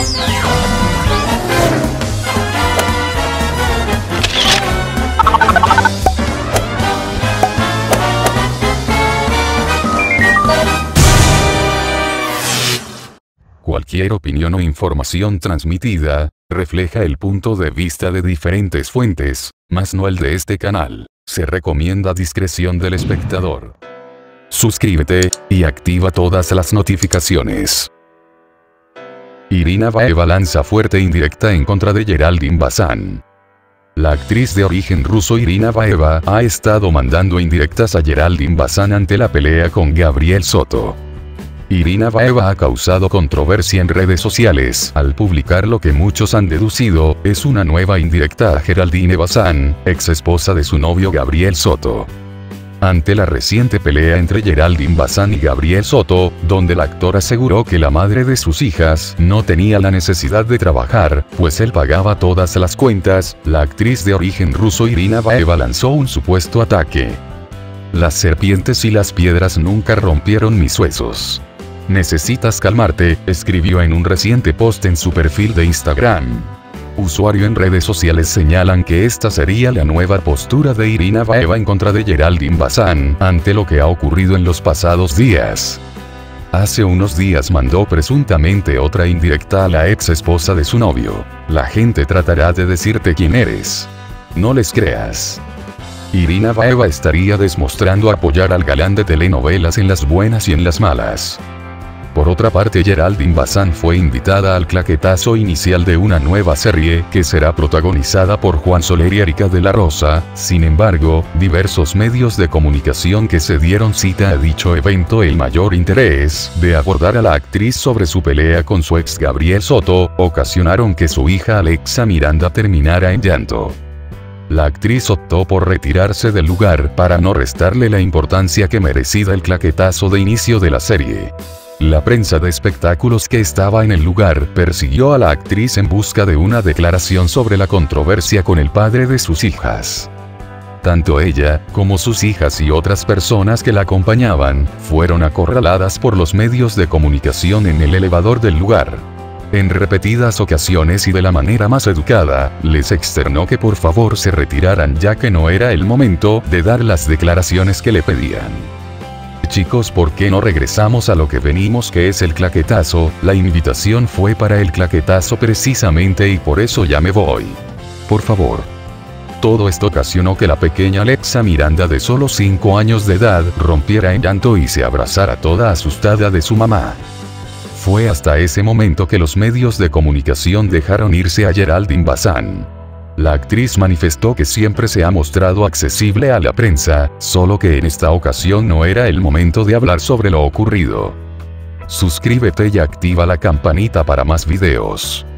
Cualquier opinión o información transmitida, refleja el punto de vista de diferentes fuentes, mas no el de este canal. Se recomienda discreción del espectador. Suscríbete, y activa todas las notificaciones. Irina Baeva lanza fuerte indirecta en contra de Geraldine Bazán. La actriz de origen ruso Irina Baeva ha estado mandando indirectas a Geraldine Bazán ante la pelea con Gabriel Soto. Irina Baeva ha causado controversia en redes sociales al publicar lo que muchos han deducido es una nueva indirecta a Geraldine Bazán, ex esposa de su novio Gabriel Soto. Ante la reciente pelea entre Geraldine Bazán y Gabriel Soto, donde el actor aseguró que la madre de sus hijas no tenía la necesidad de trabajar, pues él pagaba todas las cuentas, la actriz de origen ruso Irina Baeva lanzó un supuesto ataque. Las serpientes y las piedras nunca rompieron mis huesos. Necesitas calmarte, escribió en un reciente post en su perfil de Instagram. Usuarios en redes sociales señalan que esta sería la nueva postura de Irina Baeva en contra de Geraldine Bazán, ante lo que ha ocurrido en los pasados días. Hace unos días mandó presuntamente otra indirecta a la ex esposa de su novio. La gente tratará de decirte quién eres. No les creas. Irina Baeva estaría demostrando apoyar al galán de telenovelas en las buenas y en las malas. Por otra parte, Geraldine Bazán fue invitada al claquetazo inicial de una nueva serie que será protagonizada por Juan Soler y Erika de la Rosa. Sin embargo, diversos medios de comunicación que se dieron cita a dicho evento el mayor interés de abordar a la actriz sobre su pelea con su ex Gabriel Soto, ocasionaron que su hija Alexa Miranda terminara en llanto. La actriz optó por retirarse del lugar para no restarle la importancia que merecía el claquetazo de inicio de la serie. La prensa de espectáculos que estaba en el lugar persiguió a la actriz en busca de una declaración sobre la controversia con el padre de sus hijas. Tanto ella, como sus hijas y otras personas que la acompañaban, fueron acorraladas por los medios de comunicación en el elevador del lugar. En repetidas ocasiones y de la manera más educada, les externó que por favor se retiraran ya que no era el momento de dar las declaraciones que le pedían. Chicos, ¿por qué no regresamos a lo que venimos, que es el claquetazo? La invitación fue para el claquetazo precisamente y por eso ya me voy. Por favor. Todo esto ocasionó que la pequeña Alexa Miranda de solo 5 años de edad rompiera en llanto y se abrazara toda asustada de su mamá. Fue hasta ese momento que los medios de comunicación dejaron irse a Geraldine Bazán. La actriz manifestó que siempre se ha mostrado accesible a la prensa, solo que en esta ocasión no era el momento de hablar sobre lo ocurrido. Suscríbete y activa la campanita para más videos.